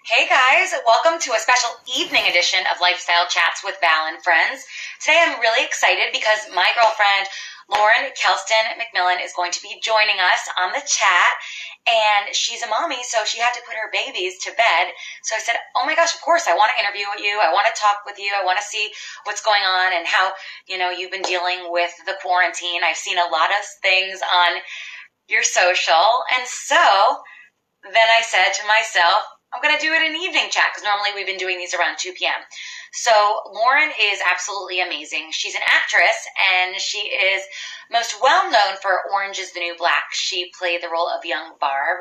Hey guys, welcome to a special evening edition of Lifestyle Chats with Val and Friends. Today I'm really excited because my girlfriend Lauren Kelston McMillan is going to be joining us on the chat, and she's a mommy, so she had to put her babies to bed. So I said, oh my gosh, of course, I want to interview with you. I want to talk with you. I want to see what's going on and how, you've been dealing with the quarantine. I've seen a lot of things on your social, and so then I said to myself, I'm going to do it in evening chat because normally we've been doing these around 2 p.m. So Lauren is absolutely amazing. She's an actress, and she is most well known for Orange is the New Black. She played the role of young Barb,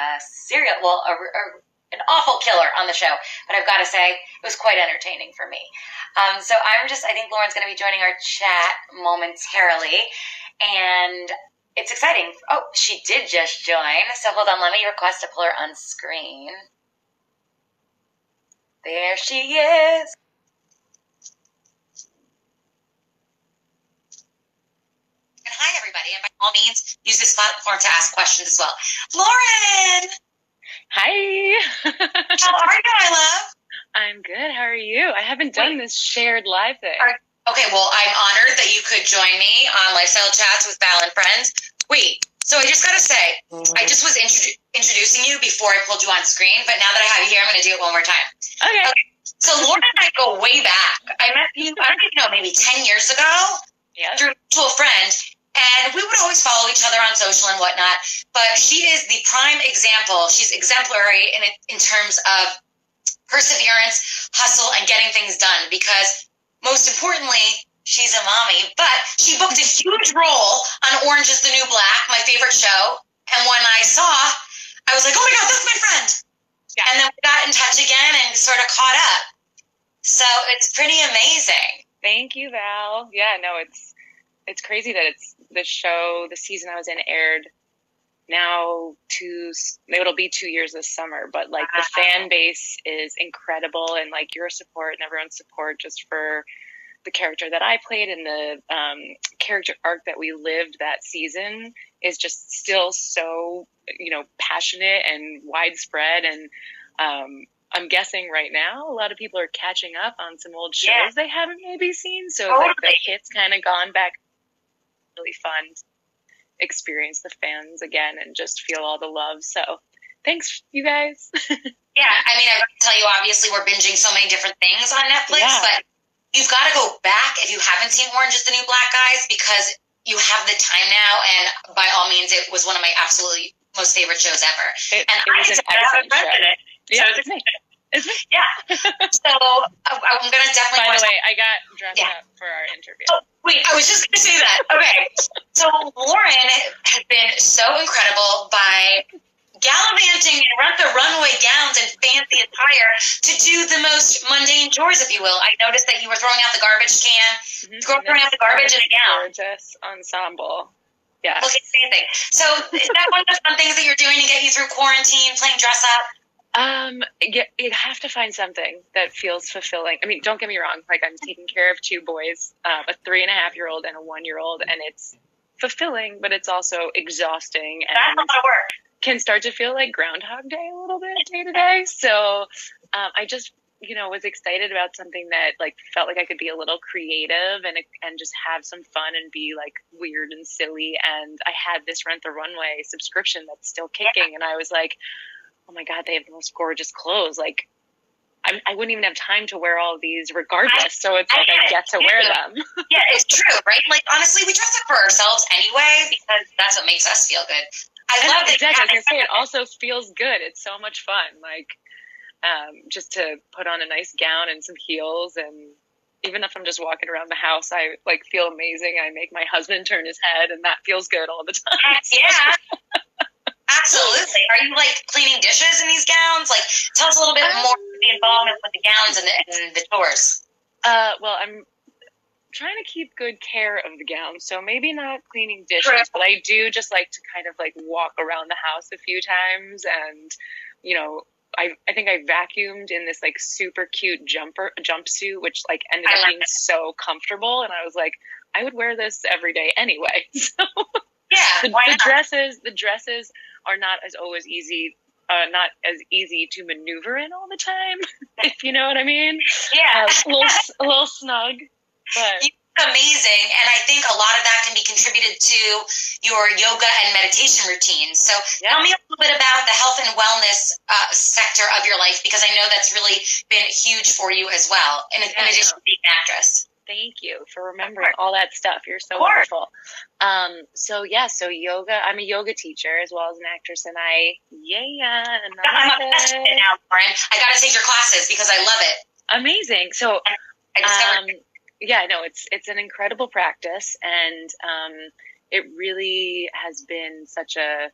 an awful killer on the show. But I've got to say, it was quite entertaining for me. I think Lauren's going to be joining our chat momentarily, and it's exciting. Oh, she did just join. So hold on, let me request to pull her on screen. There she is. And hi, everybody. And by all means, use this platform to ask questions as well. Lauren! Hi. How are you, my love? I'm good. How are you? I haven't done this shared live thing. Okay, well, I'm honored that you could join me on Lifestyle Chats with Val and Friends. Wait, so I just got to say, I just was introducing you before I pulled you on screen, but now that I have you here, I'm going to do it one more time. Okay. So Lauren and I go way back. I met you, I don't even know, maybe 10 years ago through a mutual friend, and we would always follow each other on social and whatnot, but she is the prime example. She's exemplary in terms of perseverance, hustle, and getting things done because, most importantly, she's a mommy, but she booked a huge role on Orange is the New Black, my favorite show, and when I saw, I was like, oh my God, that's my friend. Yeah. And then we got in touch again and sort of caught up. So it's pretty amazing. Thank you, Val. Yeah, no, it's crazy that the show, the season I was in aired now it'll be 2 years this summer, but like the fan base is incredible, and like your support and everyone's support just for the character that I played and the character arc that we lived that season is just still so, passionate and widespread. And I'm guessing right now a lot of people are catching up on some old shows they haven't maybe seen. So like the hits kind of gone back. Really fun to experience the fans again and just feel all the love. So thanks, you guys. Yeah, I mean, I got to tell you, obviously we're binging so many different things on Netflix, but you've got to go back if you haven't seen Orange is the New Black, guys, because you have the time now, and by all means, it was one of my absolutely most favorite shows ever. It was an excellent show. Yeah, it's me. Yeah. So I'm going to definitely... By the way, I got dressed up for our interview. Oh, wait, I was just going to say that. Okay. So Lauren has been so incredible by gallivanting in runway gowns and fancy attire to do the most mundane chores, if you will. I noticed that you were throwing out the garbage can, throwing out the garbage in a gown. Gorgeous ensemble. Yeah. Looking amazing. So is that one of the fun things that you're doing to get you through quarantine, playing dress up? You have to find something that feels fulfilling. I mean, don't get me wrong. Like, I'm taking care of two boys, a 3.5-year-old and a 1-year-old, and it's fulfilling, but it's also exhausting. And that's a lot of work. Can start to feel like Groundhog Day a little bit day to day. So I just, was excited about something that like felt like I could be a little creative and just have some fun and be like weird and silly. And I had this Rent the Runway subscription that's still kicking. And I was like, oh my God, they have the most gorgeous clothes. Like I wouldn't even have time to wear all of these regardless. So it's like I get to wear them. Yeah, it's true, right? Like honestly, we dress up for ourselves anyway because that's what makes us feel good. I love that. Exactly. I was going to say, it also feels good. It's so much fun. Like, just to put on a nice gown and some heels. And even if I'm just walking around the house, I like feel amazing. I make my husband turn his head and that feels good all the time. Yeah. Absolutely. Are you like cleaning dishes in these gowns? Like, tell us a little bit more of the involvement with the gowns and the chores. Well, I'm trying to keep good care of the gown, so maybe not cleaning dishes, but I do just like to kind of like walk around the house a few times, and I think I vacuumed in this like super cute jumpsuit, which like ended up being so comfortable, and I was like, I would wear this every day anyway. So yeah, the dresses are not as always easy not as easy to maneuver in all the time, if you know what I mean. Yeah. A little snug, but amazing. And I think a lot of that can be contributed to your yoga and meditation routines. So tell me a little bit about the health and wellness sector of your life, because I know that's really been huge for you as well, in addition to being an actress. Thank you for remembering all that stuff. You're so wonderful. So yoga, I'm a yoga teacher as well as an actress, and I'm obsessed with it now, Lauren. I got to take your classes because I love it. Amazing. So, I discovered it's an incredible practice, and it really has been such a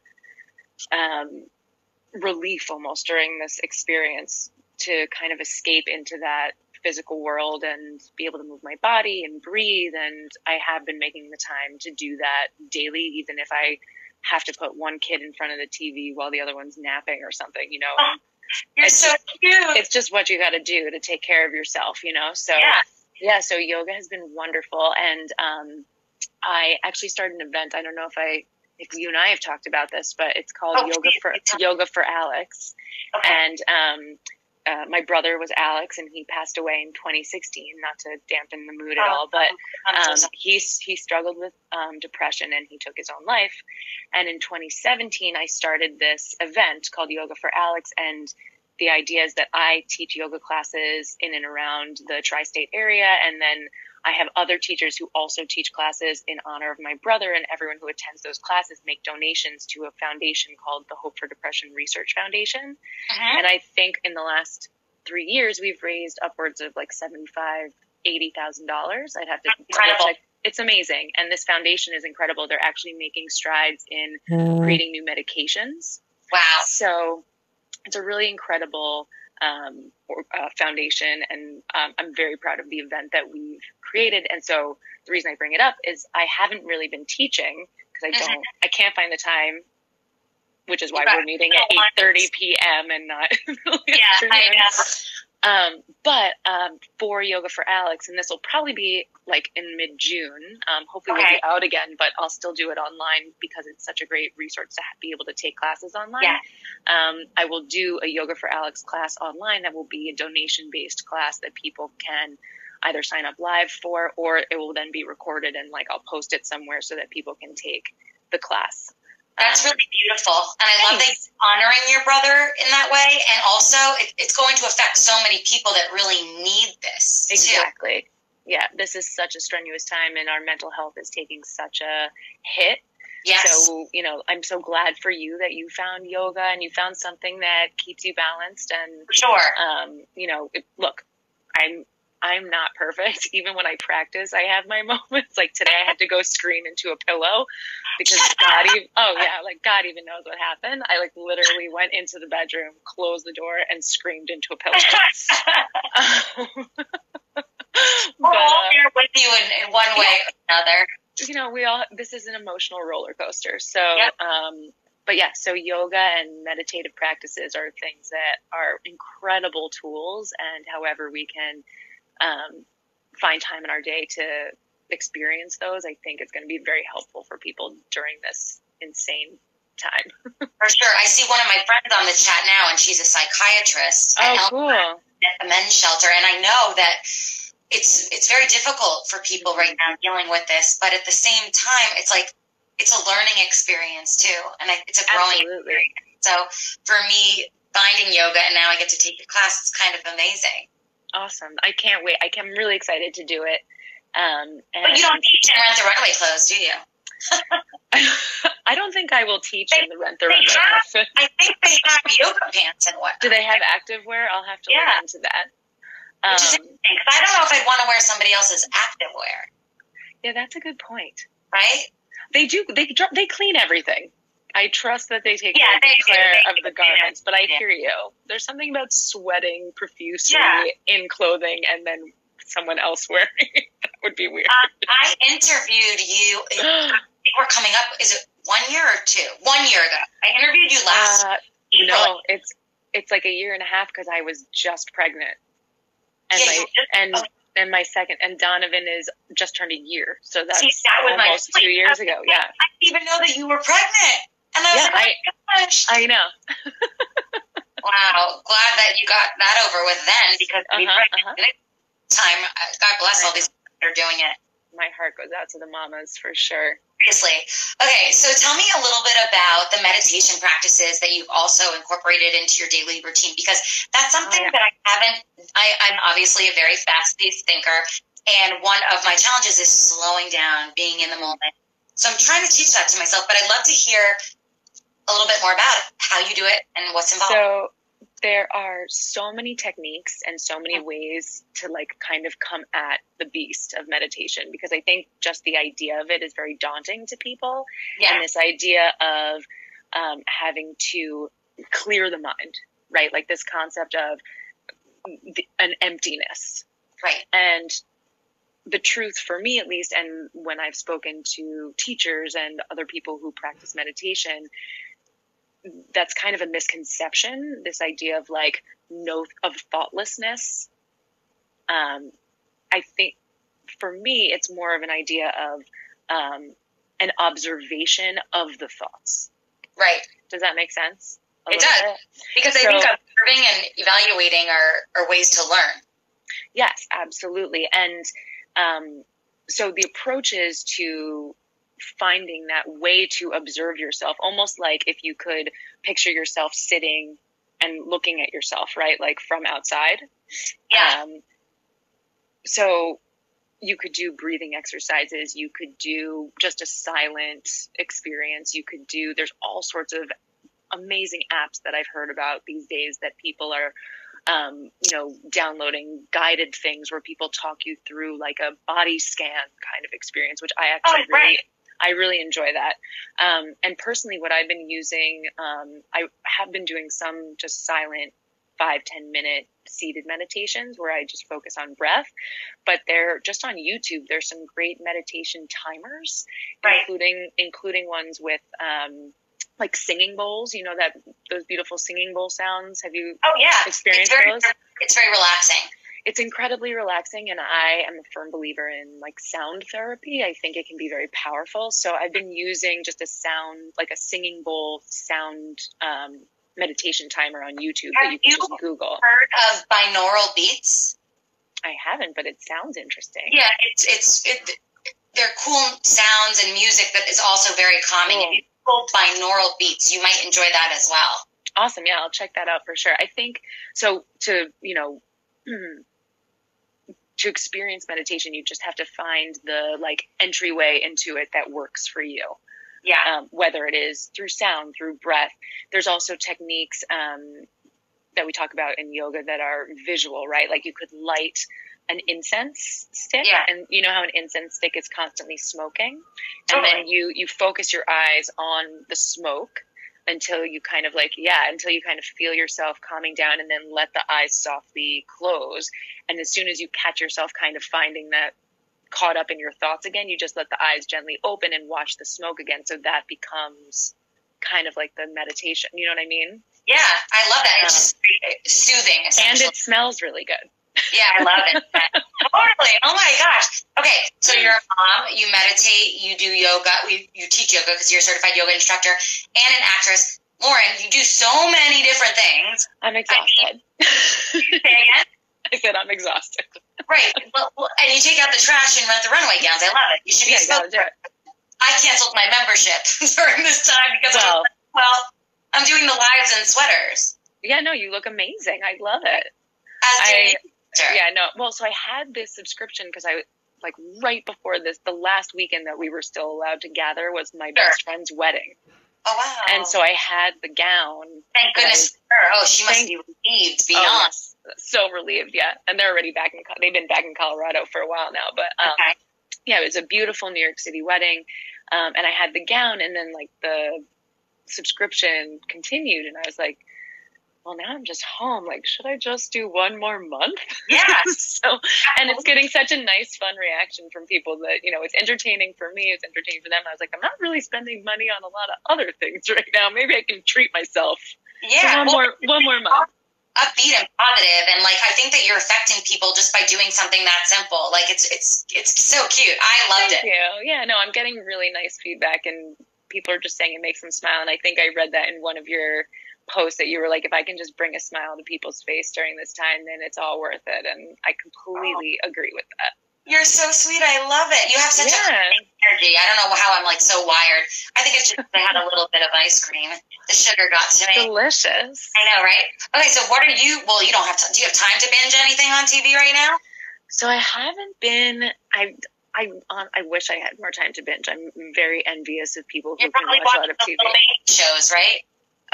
relief almost during this experience to kind of escape into that physical world and be able to move my body and breathe. And I have been making the time to do that daily, even if I have to put one kid in front of the TV while the other one's napping or something, you know. Oh, you're so cute. It's just what you got to do to take care of yourself, you know. So so yoga has been wonderful. And I actually started an event. I don't know if you and I have talked about this, but it's called Yoga for Alex. Okay. And my brother was Alex, and he passed away in 2016, not to dampen the mood at all, but he struggled with depression, and he took his own life. And in 2017, I started this event called Yoga for Alex, and the idea is that I teach yoga classes in and around the tri-state area, and then I have other teachers who also teach classes in honor of my brother, and everyone who attends those classes make donations to a foundation called the Hope for Depression Research Foundation. And I think in the last 3 years, we've raised upwards of like $75,000-$80,000. I'd have to check. It's amazing. And this foundation is incredible. They're actually making strides in creating new medications. Wow. So it's a really incredible foundation, and I'm very proud of the event that we've created. And so the reason I bring it up is I haven't really been teaching because I can't find the time, which is why we're meeting at 8:30 p.m. and not but for Yoga for Alex, and this will probably be like in mid-June, hopefully we'll be out again, but I'll still do it online because it's such a great resource to be able to take classes online. I will do a Yoga for Alex class online that will be a donation-based class that people can either sign up live for, or it will then be recorded, and like I'll post it somewhere so that people can take the class. That's really beautiful. And I love that you're honoring your brother in that way. And also, it's going to affect so many people that really need this. Exactly. Yeah, this is such a strenuous time, and our mental health is taking such a hit. Yes. So, you know, I'm so glad for you that you found yoga and you found something that keeps you balanced. And, you know, look, I'm not perfect. Even when I practice, I have my moments. Like today, I had to go scream into a pillow because God even knows what happened. I like literally went into the bedroom, closed the door, and screamed into a pillow. We're all here with you in one way or another. You know, this is an emotional roller coaster. So, so yoga and meditative practices are things that are incredible tools, and however we can find time in our day to experience those, I think it's going to be very helpful for people during this insane time. For sure. I see one of my friends on the chat now, and she's a psychiatrist at a men's shelter, and I know that it's very difficult for people right now dealing with this, but at the same time, it's like it's a learning experience too, and it's a growing experience. So for me, finding yoga, and now I get to take the class, it's kind of amazing. Awesome. I can't wait. I'm really excited to do it. But you don't teach in Rent the Runway clothes, do you? I don't think I will teach in the Rent the Runway outfit. I think they have yoga pants and whatnot. Do they have activewear? I'll have to look into that. Which is interesting, because I don't know if I'd want to wear somebody else's activewear. Yeah, that's a good point. Right? They do. They clean everything. I trust that they take care of the garments, but I hear you. There's something about sweating profusely in clothing and then someone else wearing it. That would be weird. I interviewed you. I think we're coming up. Is it 1 year or 2? 1 year ago. I interviewed you last. No, it's like a year and a half because I was just pregnant, and my second, and Donovan is just turned a year, so that's almost 2 years ago. Yeah, I didn't even know that you were pregnant. And I was like, oh my gosh. I know. Wow. Glad that you got that over with then, because time, God bless all these people that are doing it. My heart goes out to the mamas for sure. Seriously. Okay, so tell me a little bit about the meditation practices that you've also incorporated into your daily routine, because that's something that I'm obviously a very fast-paced thinker, and one of my challenges is slowing down, being in the moment. So I'm trying to teach that to myself, but I'd love to hear a little bit more about it, how you do it and what's involved. So there are so many techniques and so many ways to like kind of come at the beast of meditation, because I think just the idea of it is very daunting to people. Yeah. And this idea of having to clear the mind, right? Like this concept of an emptiness. Right. And the truth for me, at least, and when I've spoken to teachers and other people who practice meditation, that's kind of a misconception, this idea of like of thoughtlessness. I think for me, it's more of an idea of an observation of the thoughts. Right. Does that make sense? It does. Because I think observing and evaluating are ways to learn. Yes, absolutely. And so the approach is to finding that way to observe yourself, almost like if you could picture yourself sitting and looking at yourself, right? Like from outside. Yeah. So you could do breathing exercises. You could do just a silent experience. There's all sorts of amazing apps that I've heard about these days that people are downloading guided things where people talk you through like a body scan kind of experience, which I actually I really enjoy that. And personally, what I've been using, I have been doing some just silent 5-10 minute seated meditations where I just focus on breath, but they're just on YouTube. There's some great meditation timers, including ones with, like singing bowls, those beautiful singing bowl sounds. Have you experienced those? It's very relaxing. It's incredibly relaxing, and I am a firm believer in like sound therapy. I think it can be very powerful. So I've been using just a singing bowl sound meditation timer on YouTube that you can just Google. Heard of binaural beats? I haven't, but it sounds interesting. Yeah, they're cool sounds and music that is also very calming. Cool. If you Google binaural beats, you might enjoy that as well. Awesome. Yeah, I'll check that out for sure. I think so. To experience meditation, you just have to find the like entryway into it that works for you. Yeah. Whether it is through sound, through breath. There's also techniques that we talk about in yoga that are visual, right? Like you could light an incense stick, and you know how an incense stick is constantly smoking, and then you focus your eyes on the smoke until you kind of feel yourself calming down, and then let the eyes softly close. And as soon as you catch yourself kind of finding that caught up in your thoughts again, you just let the eyes gently open and watch the smoke again. So that becomes kind of like the meditation. You know what I mean? Yeah, I love that. It's just soothing. And it smells really good. Yeah, I love it. Totally. Oh my gosh. Okay, so you're a mom, you meditate, you do yoga, you teach yoga because you're a certified yoga instructor, and an actress. Lauren, you do so many different things. I'm exhausted. Say again? I said I'm exhausted. Right. Well, and you take out the trash and rent the runway gowns. I love it. You should be exposed. I canceled my membership during this time because I'm doing the lives in sweaters. Yeah, no, you look amazing. I love it. So I had this subscription because I like right before this, the last weekend that we were still allowed to gather was my best friend's wedding. Oh, wow. And so I had the gown. Thank goodness for her. Oh, she must be relieved beyond. Oh, yes. So relieved, yeah. And they're already they've been back in Colorado for a while now. But yeah, it was a beautiful New York City wedding. And I had the gown, and then like the subscription continued. And I was like, well, now I'm just home. Like, should I just do one more month? Yeah. And it's getting such a nice, fun reaction from people that, it's entertaining for me. It's entertaining for them. I was like, I'm not really spending money on a lot of other things right now. Maybe I can treat myself. Yeah. One more month. Upbeat and positive, and like I think that you're affecting people just by doing something that simple. Like it's so cute. I loved it. Thank you. Yeah, no, I'm getting really nice feedback, and people are just saying it makes them smile. And I think I read that in one of your post that you were like, if I can just bring a smile to people's face during this time, then it's all worth it. And I completely agree with that. You're so sweet. I love it. You have such a energy. I don't know how I'm like so wired. I think it's just I had a little bit of ice cream. The sugar got to me. Delicious. I know, right? Okay, so what are you? Well, you don't have to. Do you have time to binge anything on TV right now? So I haven't been. I wish I had more time to binge. I'm very envious of people who can watch a lot of TV shows, right?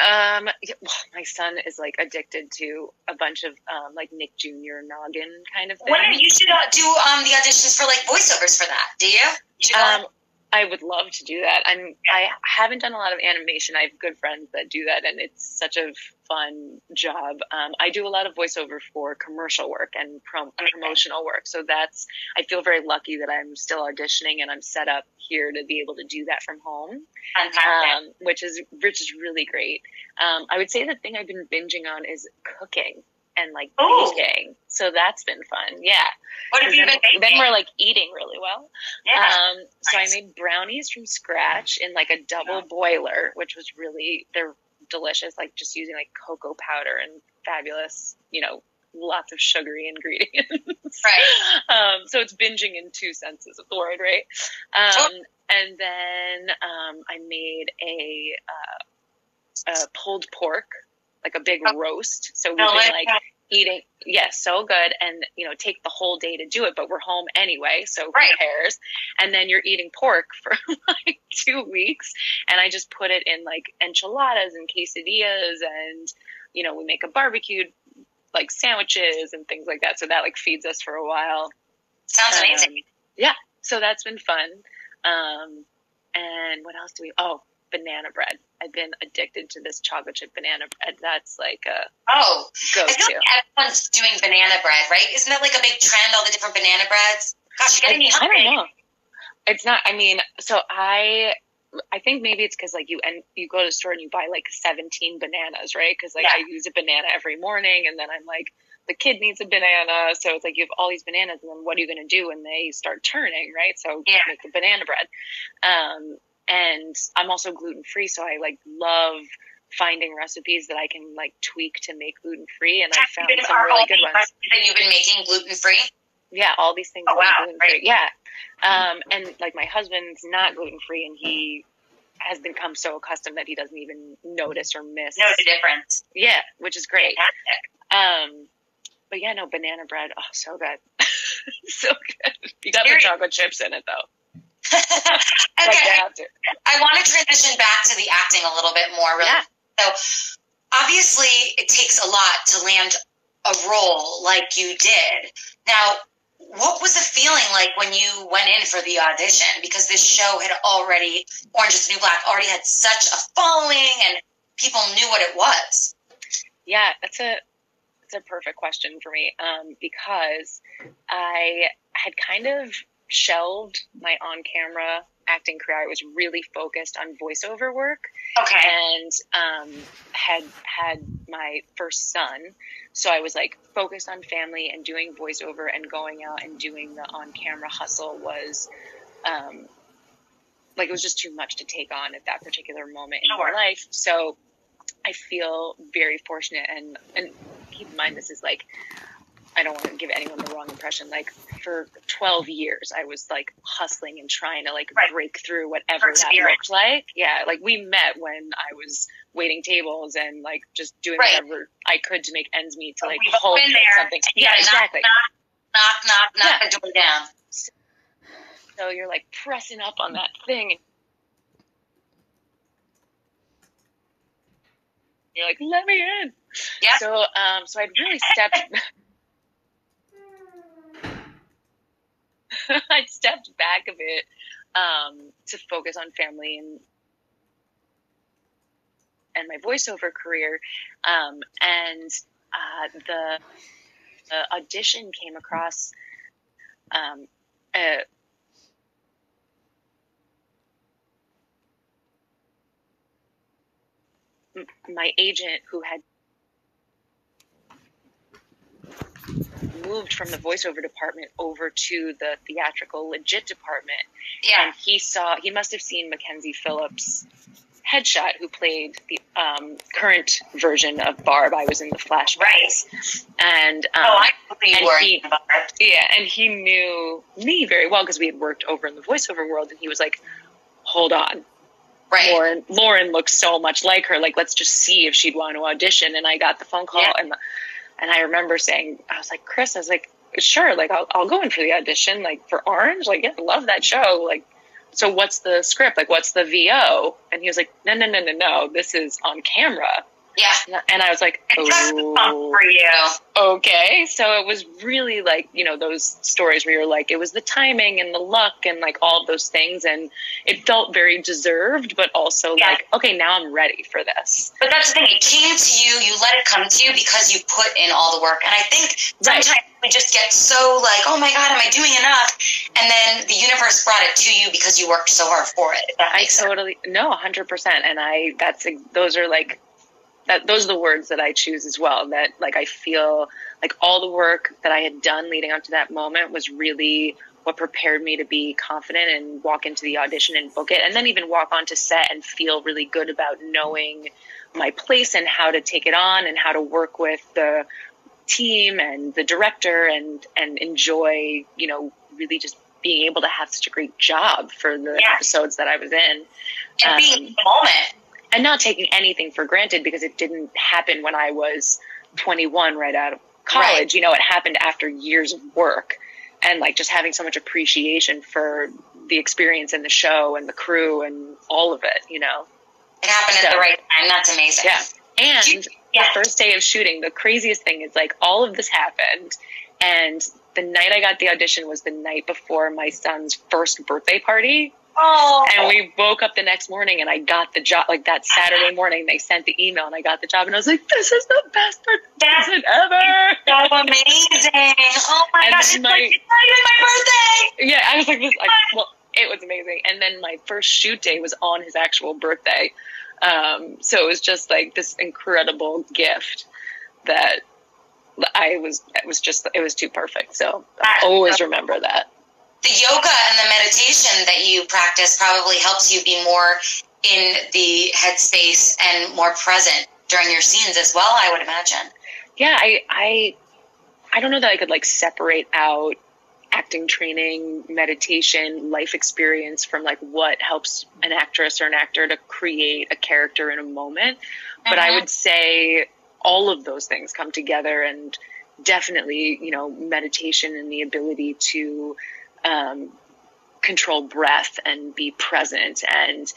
My son is like addicted to a bunch of like Nick Jr. noggin kind of thing. Well, you should do the auditions for like voiceovers for that. Do you? I would love to do that. I haven't done a lot of animation. I have good friends that do that, and it's such a fun job. I do a lot of voiceover for commercial work and promotional work. So I feel very lucky that I'm still auditioning and I'm set up here to be able to do that from home. Fantastic. Which is really great. I would say the thing I've been binging on is cooking and like baking. So that's been fun. Yeah. What have you been baking? Then we're like eating really well. Yeah. So I made brownies from scratch in like a double boiler, which was they're delicious, like just using like cocoa powder and fabulous, lots of sugary ingredients. Right. So it's binging in two senses of the word, right? And then I made a pulled pork, like a big roast. So we've been like eating, so good. And, take the whole day to do it, but we're home anyway. So who cares? And then you're eating pork for like 2 weeks. And I just put it in like enchiladas and quesadillas and, we make a barbecued like sandwiches and things like that. So that like feeds us for a while. Sounds amazing. Yeah. So that's been fun. And what else banana bread. I've been addicted to this chocolate chip banana bread. That's like a go-to. I feel like everyone's doing banana bread, right? Isn't that like a big trend, all the different banana breads? Gosh, you're getting me hungry. I don't know. It's not, so I think maybe it's because like you go to the store and you buy like 17 bananas, right? Because like I use a banana every morning and then I'm like, the kid needs a banana. So it's like you have all these bananas and then what are you going to do when they start turning, right? So make the banana bread. And I'm also gluten-free, so I like love finding recipes that I can like tweak to make gluten-free, and I found some really good ones. That you've been making gluten-free? Yeah, all these things are gluten-free. Right. Yeah, and like my husband's not gluten-free, and he has become so accustomed that he doesn't even notice or miss. Know the difference. Yeah, which is great. Fantastic. But yeah, no, banana bread. Oh, so good. So good. You got the chocolate chips in it, though. Okay, I want to transition back to the acting a little bit more. Really. Yeah. So, obviously, it takes a lot to land a role like you did. Now, what was the feeling like when you went in for the audition? Because this show had already, Orange is the New Black, already had such a following, and people knew what it was. Yeah, it's a perfect question for me, because I had kind of shelved my on-camera acting career. I was really focused on voiceover work. Okay. And had my first son. So I was like focused on family and doing voiceover, and going out and doing the on-camera hustle was like it was just too much to take on at that particular moment in my life. So I feel very fortunate, and keep in mind this is like, I don't want to give anyone the wrong impression. Like for 12 years, I was like hustling and trying to like break through whatever that looked like. Yeah. Like we met when I was waiting tables and like just doing whatever I could to make ends meet to like hope something. Yeah, exactly. Knock the door down. So you're like pressing up on that thing. And you're like, let me in. Yeah. So, so I'd really stepped... I stepped back a bit to focus on family and my voiceover career, and the audition came across my agent, who had moved from the voiceover department over to the theatrical legit department. Yeah. And he must have seen Mackenzie Phillips Headshot, who played the current version of Barb. I was in the flashbacks. Right. And I believe you were. Yeah, and he knew me very well because we had worked over in the voiceover world, and he was like, hold on. Right. Lauren looks so much like her. Like, let's just see if she'd want to audition. And I got the phone call, and I remember saying, I was like, Chris, I was like, sure, like, I'll go in for the audition, like, for Orange. Like, yeah, I love that show. Like, so what's the script? Like, what's the VO? And he was like, no, this is on camera. Yeah. And I was like, oh, for you. Okay. So it was really like, you know, those stories where you're like, it was the timing and the luck and like all of those things. And it felt very deserved, but also like, okay, now I'm ready for this. But that's the thing. It came to you. You let it come to you because you put in all the work. And I think sometimes we just get so like, oh my God, am I doing enough? And then the universe brought it to you because you worked so hard for it. No, 100%. And those are like, those are the words that I choose as well, that like I feel like all the work that I had done leading up to that moment was really what prepared me to be confident and walk into the audition and book it, and then even walk onto set and feel really good about knowing my place and how to take it on and how to work with the team and the director and enjoy, you know, really just being able to have such a great job for the episodes that I was in. And being in the moment. And not taking anything for granted because it didn't happen when I was 21 right out of college. Right. You know, it happened after years of work and like just having so much appreciation for the experience and the show and the crew and all of it, you know. It happened at the right time. That's amazing. Yeah. And the first day of shooting, the craziest thing is like all of this happened. And the night I got the audition was the night before my son's first birthday party. Oh. And we woke up the next morning and I got the job. Like that Saturday morning, they sent the email and I got the job. And I was like, this is the best present ever. That's amazing. Oh my gosh, it's not even my birthday. Yeah, I was like, it was amazing. And then my first shoot day was on his actual birthday. So it was just like this incredible gift that it was too perfect. So I always remember that. The yoga and the meditation that you practice probably helps you be more in the headspace and more present during your scenes as well, I would imagine. Yeah, I don't know that I could like separate out acting training, meditation, life experience from like what helps an actress or an actor to create a character in a moment. Mm-hmm. But I would say all of those things come together, and definitely, you know, meditation and the ability to control breath and be present and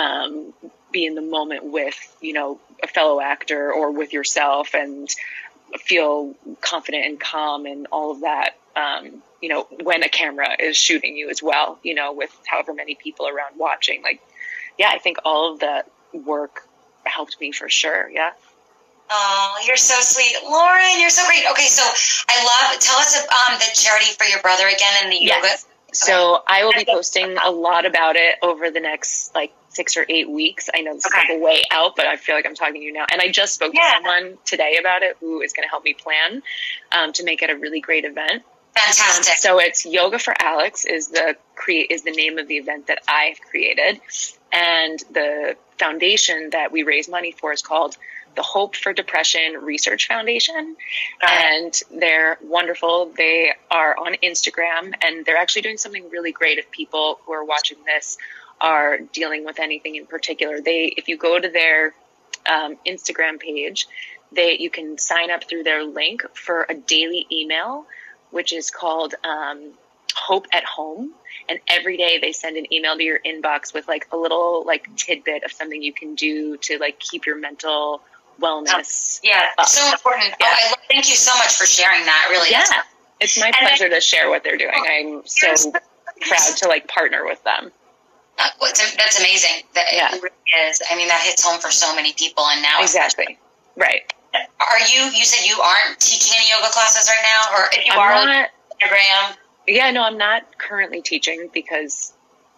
be in the moment with, you know, a fellow actor or with yourself and feel confident and calm and all of that, you know, when a camera is shooting you as well, you know, with however many people around watching. Like, yeah, I think all of that work helped me for sure. Yeah. Oh, you're so sweet. Lauren, you're so great. Okay, so tell us the charity for your brother again and the yoga. Yes. So I will be posting a lot about it over the next like 6 or 8 weeks. I know this is like a way out, but I feel like I'm talking to you now. And I just spoke to someone today about it who is going to help me plan to make it a really great event. Fantastic. So it's Yoga for Alex is the name of the event that I've created. And the foundation that we raise money for is called the Hope for Depression Research Foundation. And they're wonderful. They are on Instagram, and they're actually doing something really great if people who are watching this are dealing with anything in particular. If you go to their Instagram page, you can sign up through their link for a daily email, which is called Hope at Home. And every day they send an email to your inbox with like a little like tidbit of something you can do to like keep your mental wellness. So important. Yeah. Thank you so much for sharing that. Really. Yeah. It's my pleasure to share what they're doing. I'm so proud to like partner with them. That's amazing. It really is. I mean, that hits home for so many people, and now exactly. Right. You said you aren't teaching any yoga classes right now, or if you are on Instagram? Yeah, no, I'm not currently teaching because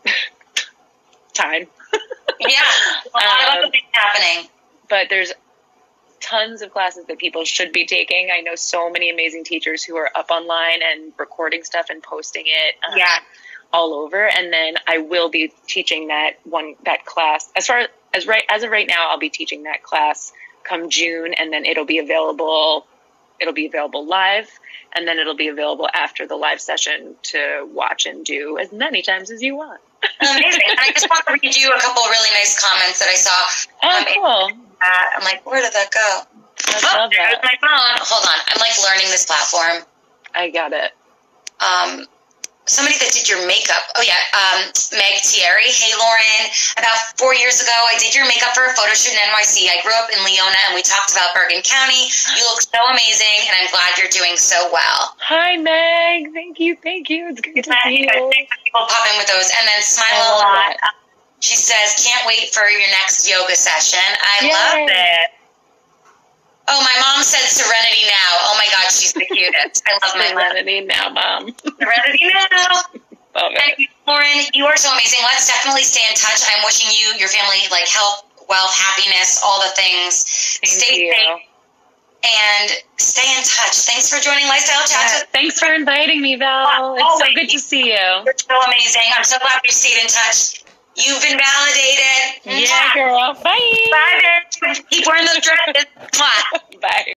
time. Yeah, a lot of other things happening. But there's tons of classes that people should be taking. I know so many amazing teachers who are up online and recording stuff and posting it all over. And then I will be teaching that class. As far as of right now, I'll be teaching that class come June, and then it'll be available live, and then it'll be available after the live session to watch and do as many times as you want. Amazing. And I just want to read you a couple of really nice comments that I saw. Cool. I'm like, where did that go? There's my phone. Hold on. I'm like learning this platform. I got it. Somebody that did your makeup. Oh, yeah. Meg Thierry. Hey, Lauren. About 4 years ago, I did your makeup for a photo shoot in NYC. I grew up in Leona, and we talked about Bergen County. You look so amazing, and I'm glad you're doing so well. Hi, Meg. Thank you. It's good to see you. People pop in with those. And then Smile a Lot. She says, can't wait for your next yoga session. I love it. Oh, my mom said Serenity Now. Oh, my God, she's the cutest. I love my mom. Serenity Now, Mom. Serenity Now. Love it. And Lauren, you are so amazing. Let's definitely stay in touch. I'm wishing you, your family, like health, wealth, happiness, all the things. Stay safe and stay in touch. Thanks for joining Lifestyle Chats. Thanks for inviting me, Val. It's so good to see you. You're so amazing. I'm so glad we stayed in touch. You've been validated. Yeah, girl. Bye. Bye, bitch. Keep wearing those dresses. Bye.